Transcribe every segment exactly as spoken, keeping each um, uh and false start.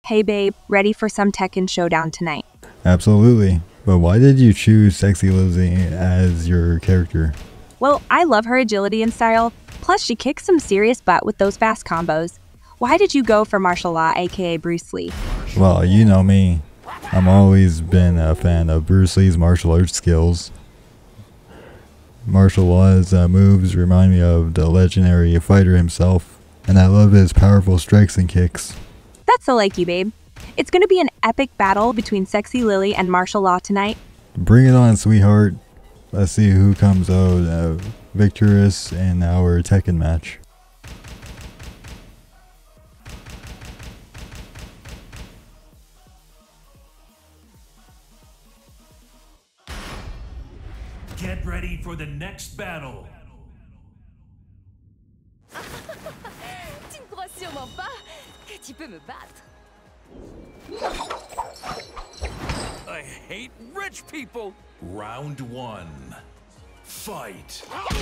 Hey babe, ready for some Tekken showdown tonight? Absolutely. But why did you choose Sexy Lizzie as your character? Well, I love her agility and style, plus she kicks some serious butt with those fast combos. Why did you go for martial law, aka Bruce Lee? Well, you know me. I've always been a fan of Bruce Lee's martial arts skills. Martial law's uh, moves remind me of the legendary fighter himself, and I love his powerful strikes and kicks. That's so like you, babe. It's gonna be an epic battle between Sexy Lily and martial law tonight. Bring it on, sweetheart. Let's see who comes out uh, victorious in our Tekken match. Get ready for the next battle. Tu ne crois sûrement pas que tu peux me battre. I hate rich people. Round one. Fight.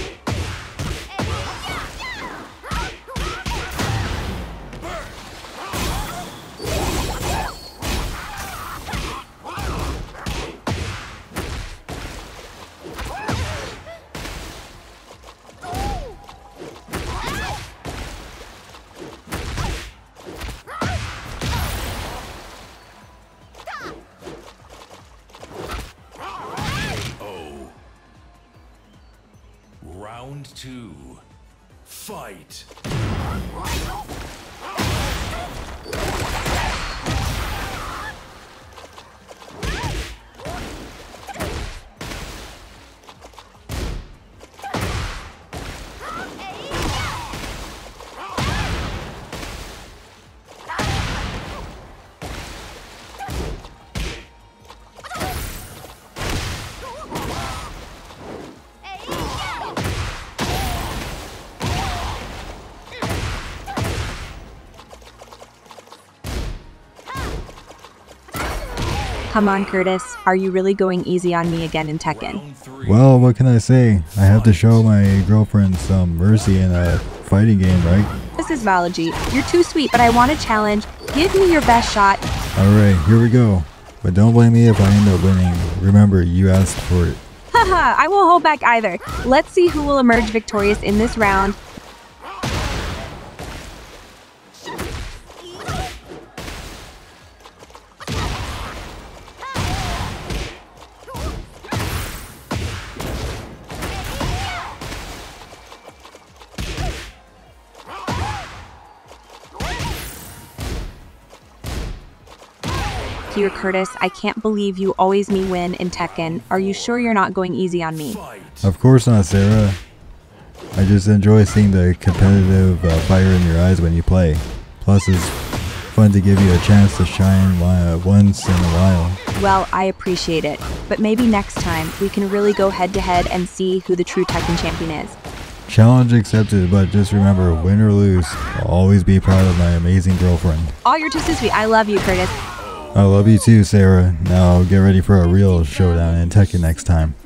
Round two. Fight. Come on, Curtis. Are you really going easy on me again in Tekken? Well, what can I say? I have to show my girlfriend some mercy in a fighting game, right? This is Valaji. You're too sweet, but I want a challenge. Give me your best shot. Alright, here we go. But don't blame me if I end up winning. Remember, you asked for it. Haha, I won't hold back either. Let's see who will emerge victorious in this round. Dear Curtis, I can't believe you always me win in Tekken. Are you sure you're not going easy on me? Of course not, Sarah. I just enjoy seeing the competitive uh, fire in your eyes when you play. Plus, it's fun to give you a chance to shine uh, once in a while. Well, I appreciate it. But maybe next time, we can really go head-to-head and see who the true Tekken champion is. Challenge accepted, but just remember, win or lose, I'll always be proud of my amazing girlfriend. Oh, you're too sweet. I love you, Curtis. I love you too, Sarah. Now get ready for a real showdown in Tekken next time.